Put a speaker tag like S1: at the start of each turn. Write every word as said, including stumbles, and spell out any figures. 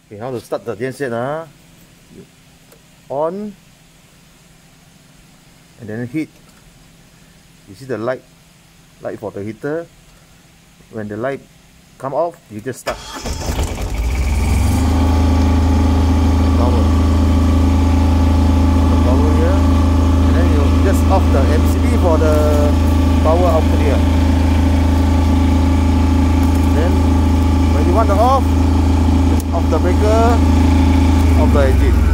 S1: Okay, how to start the genset, huh? On, and then heat. You see the light, light for the heater. When the light come off, you just start. Power. The power here, and then you just off the M C B for the power output here. Then when you want to off, just off the breaker of the engine.